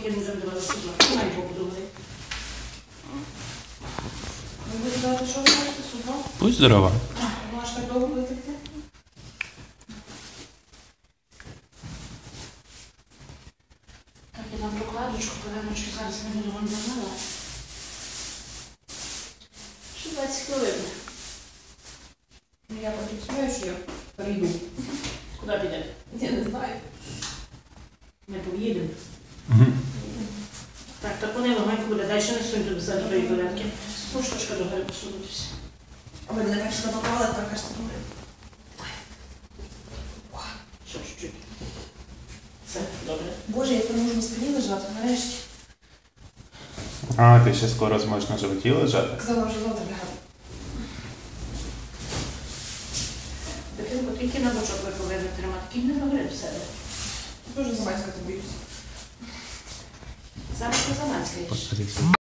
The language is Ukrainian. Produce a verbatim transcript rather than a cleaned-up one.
поки не забрала світло. Май побудували. Ви будете дати, що ви кажете, судно? Будь здорова. Ну, аж так довго будете йти? Так, я дам прокладочку, певно, що зараз не буду вам давала. Ще двадцять хвилин. Ну, я потім знаю, що я прийду. Куди підемо? Я не знаю. Ми поїдемо. Так, так вони легенько буде. Далі не сунь до задної порядки. Ну, штучка до гори посунутися. А ви мене так штабували, так аж думаю. Ще чуть-чуть. Все, добре. Боже, я тепер можу на спині лежати, нарешті. А, ти ще скоро зможеш на животі лежати? Казала вже завтра лягати. Дитинку, тільки на бочок ви повинні тримати. Кінь не нагрив себе. Дуже замацькати боюсь. Зараз не замацькаєш.